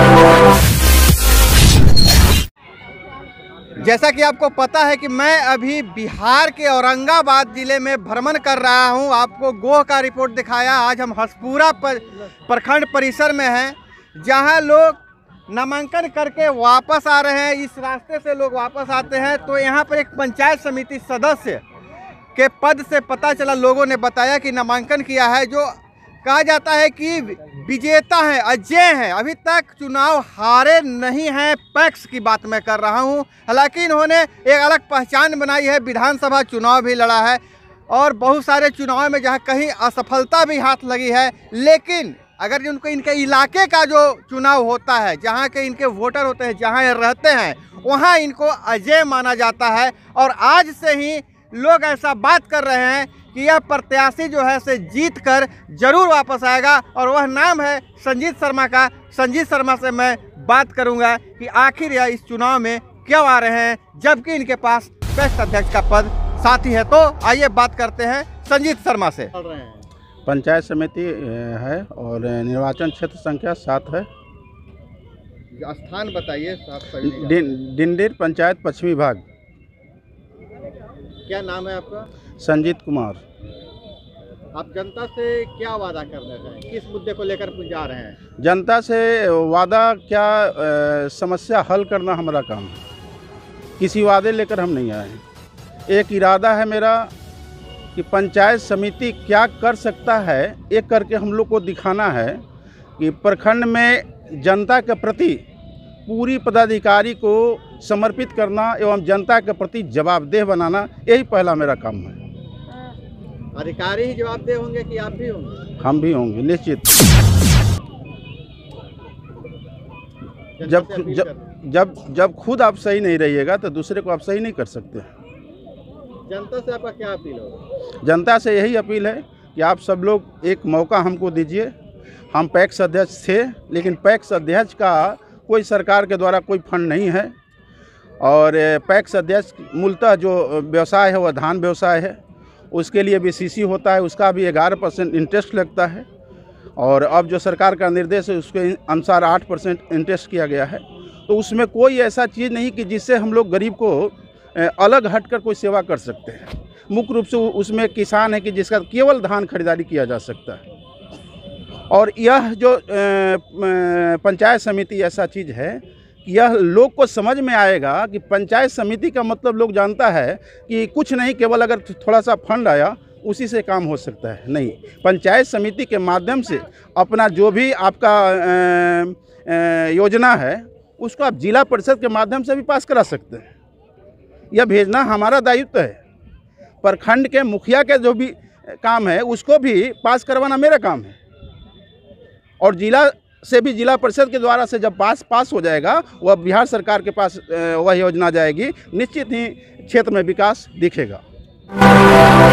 जैसा कि आपको पता है कि मैं अभी बिहार के औरंगाबाद ज़िले में भ्रमण कर रहा हूं। आपको गोह का रिपोर्ट दिखाया। आज हम हसपुरा प्रखंड परिसर में हैं, जहां लोग नामांकन करके वापस आ रहे हैं। इस रास्ते से लोग वापस आते हैं तो यहां पर एक पंचायत समिति सदस्य के पद से पता चला, लोगों ने बताया कि नामांकन किया है, जो कहा जाता है कि विजेता हैं, अजय हैं, अभी तक चुनाव हारे नहीं हैं। पैक्स की बात मैं कर रहा हूं। हालांकि इन्होंने एक अलग पहचान बनाई है, विधानसभा चुनाव भी लड़ा है और बहुत सारे चुनाव में जहां कहीं असफलता भी हाथ लगी है, लेकिन अगर उनको इनके इलाके का जो चुनाव होता है, जहां के इनके वोटर होते हैं, जहां ये रहते हैं, वहां इनको अजय माना जाता है। और आज से ही लोग ऐसा बात कर रहे हैं कि यह प्रत्याशी जो है से जीत कर जरूर वापस आएगा, और वह नाम है संजीत शर्मा का। संजीत शर्मा से मैं बात करूंगा कि आखिर यह इस चुनाव में क्यों आ रहे हैं, जबकि इनके पास पैक्स अध्यक्ष का पद साथी है। तो आइए बात करते हैं संजीत शर्मा से। पंचायत समिति है और निर्वाचन क्षेत्र संख्या 7 है। स्थान बताइए। डिंडीर पंचायत पश्चिमी भाग। क्या नाम है आपका? संजीत कुमार। आप जनता से क्या वादा करना चाहें, किस मुद्दे को लेकर जा रहे हैं? जनता से वादा क्या, समस्या हल करना हमारा काम है। किसी वादे लेकर हम नहीं आए हैं। एक इरादा है मेरा कि पंचायत समिति क्या कर सकता है, एक करके हम लोग को दिखाना है कि प्रखंड में जनता के प्रति पूरी पदाधिकारी को समर्पित करना एवं जनता के प्रति जवाबदेह बनाना, यही पहला मेरा काम है। अधिकारी ही जवाबदेह होंगे कि आप भी होंगे? हम भी होंगे निश्चित। जब खुद आप सही नहीं रहिएगा तो दूसरे को आप सही नहीं कर सकते। जनता से आपका क्या अपील होगा? जनता से यही अपील है कि आप सब लोग एक मौका हमको दीजिए। हम पैक्स अध्यक्ष थे, लेकिन पैक्स अध्यक्ष का कोई सरकार के द्वारा कोई फंड नहीं है, और पैक्स अध्यक्ष मूलतः जो व्यवसाय है वह धान व्यवसाय है। उसके लिए भी सीसी होता है, उसका भी 11% इंटरेस्ट लगता है, और अब जो सरकार का निर्देश है उसके अनुसार 8% इंटरेस्ट किया गया है। तो उसमें कोई ऐसा चीज़ नहीं कि जिससे हम लोग गरीब को अलग हटकर कोई सेवा कर सकते हैं। मुख्य रूप से उसमें किसान है कि जिसका केवल धान खरीदारी किया जा सकता है। और यह जो पंचायत समिति ऐसा चीज़ है कि यह लोग को समझ में आएगा कि पंचायत समिति का मतलब लोग जानता है कि कुछ नहीं, केवल अगर थोड़ा सा फंड आया उसी से काम हो सकता है। नहीं, पंचायत समिति के माध्यम से अपना जो भी आपका योजना है उसको आप जिला परिषद के माध्यम से भी पास करा सकते हैं। यह भेजना हमारा दायित्व है। प्रखंड के मुखिया के जो भी काम है उसको भी पास करवाना मेरा काम है, और जिला से भी जिला परिषद के द्वारा से जब पास हो जाएगा वह बिहार सरकार के पास वह योजना जाएगी। निश्चित ही क्षेत्र में विकास दिखेगा।